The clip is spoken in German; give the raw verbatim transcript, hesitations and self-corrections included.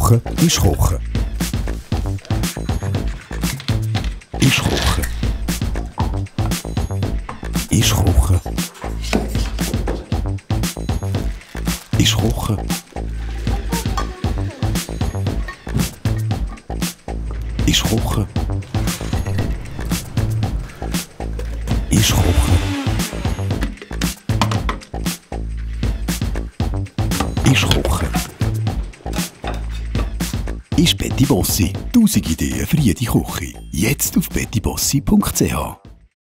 Kochen ist Kochen. Ist Kochen. Ist Kochen. Ist Kochen. Ist Kochen. Ist Kochen. Ist Kochen. Ist Betty Bossi. Tausend Ideen für jede Küche. Jetzt auf bettybossi punkt c h.